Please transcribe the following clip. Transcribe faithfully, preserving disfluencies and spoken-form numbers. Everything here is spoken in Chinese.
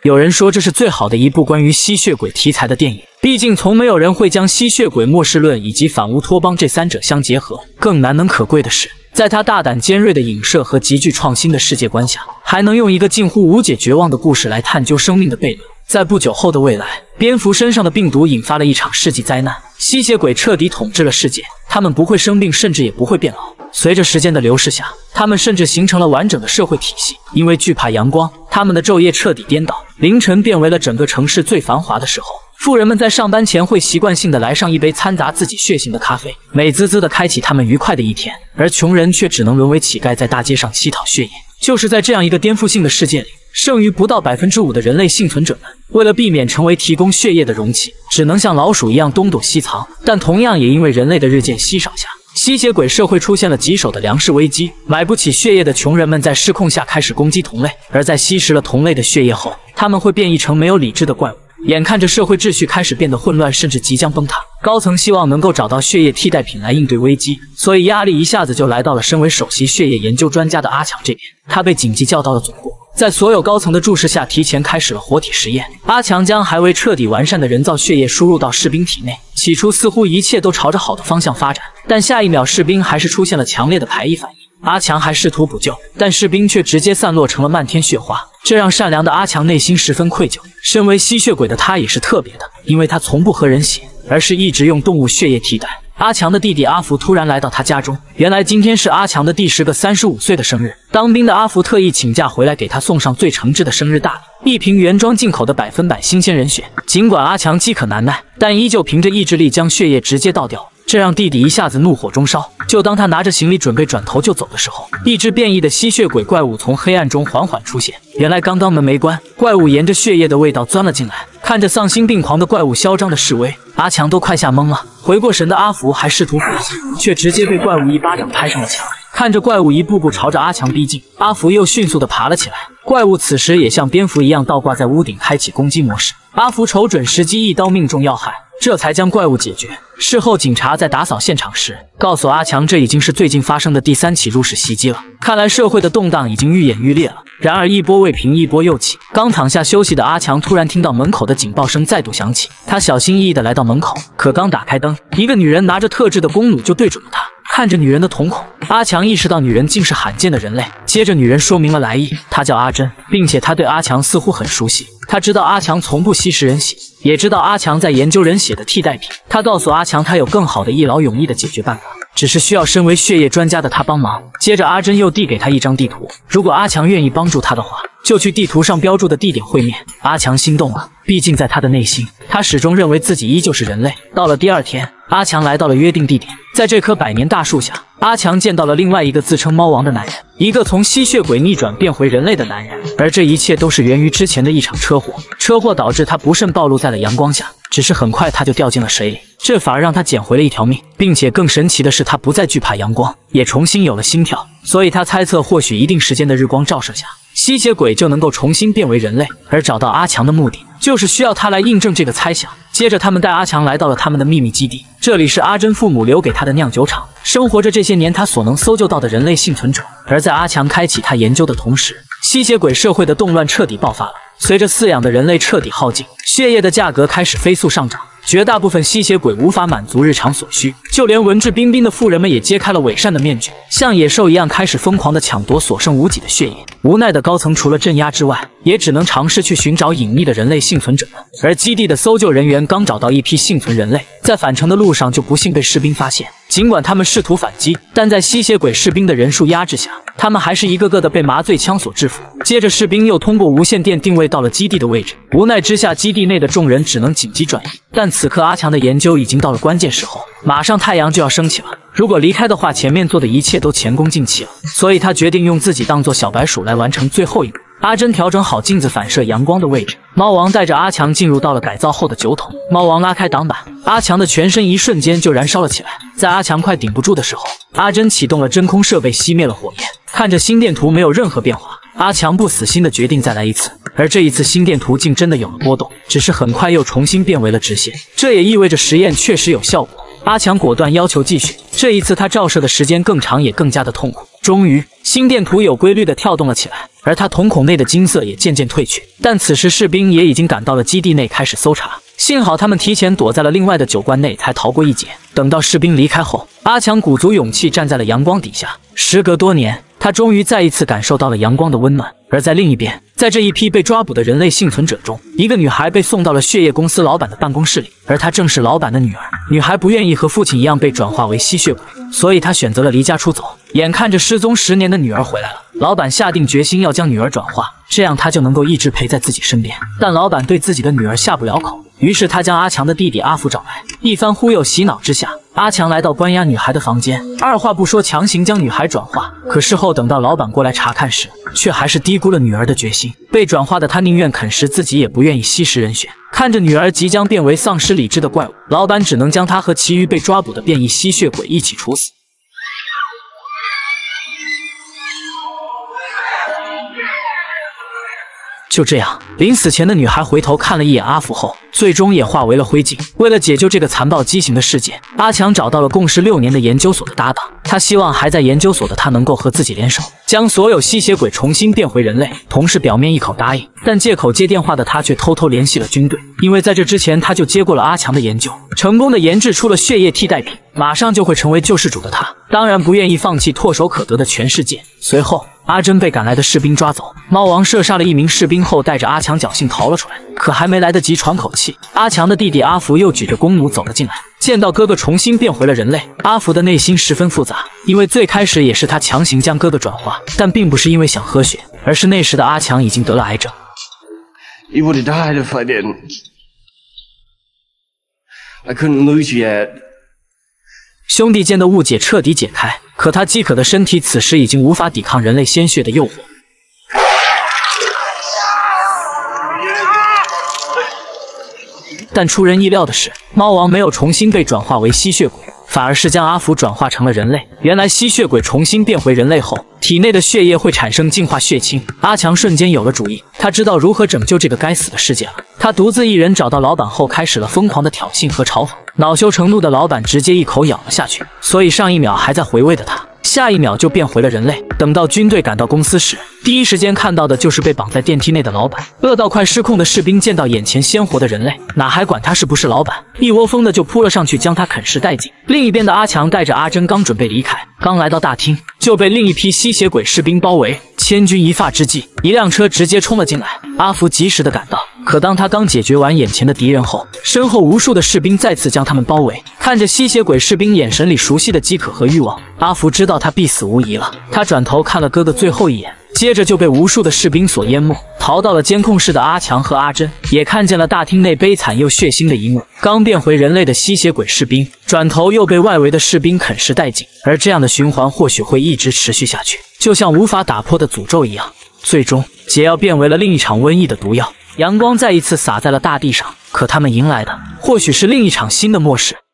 有人说这是最好的一部关于吸血鬼题材的电影，毕竟从没有人会将吸血鬼末世论以及反乌托邦这三者相结合。更难能可贵的是，在他大胆尖锐的影射和极具创新的世界观下，还能用一个近乎无解绝望的故事来探究生命的悖论。在不久后的未来，蝙蝠身上的病毒引发了一场世纪灾难，吸血鬼彻底统治了世界，他们不会生病，甚至也不会变老。随着时间的流逝下，他们甚至形成了完整的社会体系。因为惧怕阳光，他们的昼夜彻底颠倒，凌晨变为了整个城市最繁华的时候。富人们在上班前会习惯性的来上一杯掺杂自己血性的咖啡，美滋滋的开启他们愉快的一天，而穷人却只能沦为乞丐，在大街上乞讨血液。就是在这样一个颠覆性的世界里，剩余不到 百分之五 的人类幸存者们，为了避免成为提供血液的容器，只能像老鼠一样东躲西藏。但同样也因为人类的日渐稀少下，吸血鬼社会出现了棘手的粮食危机，买不起血液的穷人们在失控下开始攻击同类，而在吸食了同类的血液后，他们会变异成没有理智的怪物。眼看着社会秩序开始变得混乱，甚至即将崩塌，高层希望能够找到血液替代品来应对危机，所以压力一下子就来到了身为首席血液研究专家的阿强这边。他被紧急叫到了总部，在所有高层的注视下，提前开始了活体实验。阿强将还未彻底完善的人造血液输入到士兵体内，起初似乎一切都朝着好的方向发展，但下一秒士兵还是出现了强烈的排异反应。阿强还试图补救，但士兵却直接散落成了漫天雪花，这让善良的阿强内心十分愧疚。身为吸血鬼的他也是特别的，因为他从不喝人血，而是一直用动物血液替代。阿强的弟弟阿福突然来到他家中，原来今天是阿强的第十个三十五岁的生日。当兵的阿福特意请假回来给他送上最诚挚的生日大礼，一瓶原装进口的百分百新鲜人血。尽管阿强饥渴难耐，但依旧凭着意志力将血液直接倒掉，这让弟弟一下子怒火中烧。就当他拿着行李准备转头就走的时候，一只变异的吸血鬼怪物从黑暗中缓缓出现。原来刚刚门没关，怪物沿着血液的味道钻了进来。看着丧心病狂的怪物嚣张的示威，阿强都快吓懵了。回过神的阿福还试图反击，却直接被怪物一巴掌拍上了墙。看着怪物一步步朝着阿强逼近，阿福又迅速地爬了起来。怪物此时也像蝙蝠一样倒挂在屋顶，开启攻击模式。阿福瞅准时机，一刀命中要害，这才将怪物解决。事后警察在打扫现场时告诉阿强，这已经是最近发生的第三起入室袭击了。看来社会的动荡已经愈演愈烈了。然而一波未平，一波又起。刚躺下休息的阿强突然听到门口的警报声再度响起，他小心翼翼地来到门口，可刚打开灯，一个女人拿着特制的弓弩就对准了他。看着女人的瞳孔，阿强意识到女人竟是罕见的人类。接着女人说明了来意，她叫阿珍，并且她对阿强似乎很熟悉。她知道阿强从不吸食人血，也知道阿强在研究人血的替代品。她告诉阿强，她有更好的一劳永逸的解决办法，只是需要身为血液专家的他帮忙。接着阿珍又递给他一张地图，如果阿强愿意帮助他的话，就去地图上标注的地点会面。阿强心动了，毕竟在他的内心，他始终认为自己依旧是人类。到了第二天，阿强来到了约定地点，在这棵百年大树下，阿强见到了另外一个自称猫王的男人，一个从吸血鬼逆转变回人类的男人。而这一切都是源于之前的一场车祸，车祸导致他不慎暴露在了阳光下，只是很快他就掉进了水里，这反而让他捡回了一条命，并且更神奇的是，他不再惧怕阳光，也重新有了心跳。所以他猜测，或许一定时间的日光照射下，吸血鬼就能够重新变为人类。而找到阿强的目的，就是需要他来印证这个猜想。接着他们带阿强来到了他们的秘密基地，这里是阿珍父母留给他的酿酒厂，生活着这些年他所能搜救到的人类幸存者。而在阿强开启他研究的同时，吸血鬼社会的动乱彻底爆发了。随着饲养的人类彻底耗尽，血液的价格开始飞速上涨，绝大部分吸血鬼无法满足日常所需，就连文质彬彬的富人们也揭开了伪善的面具，像野兽一样开始疯狂地抢夺所剩无几的血液。无奈的高层除了镇压之外，也只能尝试去寻找隐匿的人类幸存者们。而基地的搜救人员刚找到一批幸存人类，在返程的路上就不幸被士兵发现。尽管他们试图反击，但在吸血鬼士兵的人数压制下，他们还是一个个的被麻醉枪所制服。接着士兵又通过无线电定位到了基地的位置，无奈之下，基地内的众人只能紧急转移。但此刻阿强的研究已经到了关键时候，马上太阳就要升起了，如果离开的话，前面做的一切都前功尽弃了。所以他决定用自己当做小白鼠来完成最后一步。阿珍调整好镜子反射阳光的位置，猫王带着阿强进入到了改造后的酒桶。猫王拉开挡板，阿强的全身一瞬间就燃烧了起来。在阿强快顶不住的时候，阿珍启动了真空设备熄灭了火焰。看着心电图没有任何变化，阿强不死心的决定再来一次。而这一次心电图竟真的有了波动，只是很快又重新变为了直线，这也意味着实验确实有效果。阿强果断要求继续，这一次他照射的时间更长，也更加的痛苦。终于，心电图有规律的跳动了起来。 而他瞳孔内的金色也渐渐褪去。但此时士兵也已经赶到了基地内开始搜查，幸好他们提前躲在了另外的酒罐内，才逃过一劫。等到士兵离开后，阿强鼓足勇气站在了阳光底下。时隔多年，他终于再一次感受到了阳光的温暖。而在另一边，在这一批被抓捕的人类幸存者中，一个女孩被送到了血液公司老板的办公室里，而她正是老板的女儿。女孩不愿意和父亲一样被转化为吸血鬼，所以她选择了离家出走。眼看着失踪十年的女儿回来了，老板下定决心要将女儿转化，这样她就能够一直陪在自己身边。但老板对自己的女儿下不了口，于是他将阿强的弟弟阿福找来，一番忽悠洗脑之下，阿强来到关押女孩的房间，二话不说强行将女孩转化。可事后等到老板过来查看时，却还是低估了女儿的决心。被转化的他宁愿啃食，自己也不愿意吸食人血。看着女儿即将变为丧失理智的怪物，老板只能将她和其余被抓捕的变异吸血鬼一起处死。就这样，临死前的女孩回头看了一眼阿福后，最终也化为了灰烬。为了解救这个残暴畸形的世界，阿强找到了共事六年的研究所的搭档。他希望还在研究所的他能够和自己联手，将所有吸血鬼重新变回人类。同事表面一口答应，但借口接电话的他却偷偷联系了军队，因为在这之前他就接过了阿强的研究，成功的研制出了血液替代品，马上就会成为救世主的他，当然不愿意放弃唾手可得的全世界。随后，阿珍被赶来的士兵抓走，猫王射杀了一名士兵后，带着阿强侥幸逃了出来。可还没来得及喘口气，阿强的弟弟阿福又举着弓弩走了进来。见到哥哥重新变回了人类，阿福的内心十分复杂，因为最开始也是他强行将哥哥转化，但并不是因为想喝血，而是那时的阿强已经得了癌症。 You would have died if I didn't. I couldn't lose you yet. 兄弟间的误解彻底解开，可他饥渴的身体此时已经无法抵抗人类鲜血的诱惑。但出人意料的是，猫王没有重新被转化为吸血鬼，反而是将阿福转化成了人类。原来吸血鬼重新变回人类后，体内的血液会产生净化血清。阿强瞬间有了主意，他知道如何拯救这个该死的世界了。他独自一人找到老板后，开始了疯狂的挑衅和嘲讽。恼羞成怒的老板直接一口咬了下去，所以上一秒还在回味的他，下一秒就变回了人类。等到军队赶到公司时，第一时间看到的就是被绑在电梯内的老板。饿到快失控的士兵见到眼前鲜活的人类，哪还管他是不是老板，一窝蜂的就扑了上去将他啃食殆尽。另一边的阿强带着阿珍刚准备离开，刚来到大厅就被另一批吸血鬼士兵包围。千钧一发之际，一辆车直接冲了进来，阿福及时的赶到。可当他刚解决完眼前的敌人后，身后无数的士兵再次将他们包围。看着吸血鬼士兵眼神里熟悉的饥渴和欲望，阿福知道他必死无疑了。他转头看了哥哥最后一眼，接着就被无数的士兵所淹没。逃到了监控室的阿强和阿珍也看见了大厅内悲惨又血腥的一幕：刚变回人类的吸血鬼士兵转头又被外围的士兵啃食殆尽。而这样的循环或许会一直持续下去，就像无法打破的诅咒一样。最终，解药变为了另一场瘟疫的毒药。阳光再一次洒在了大地上，可他们迎来的或许是另一场新的末世。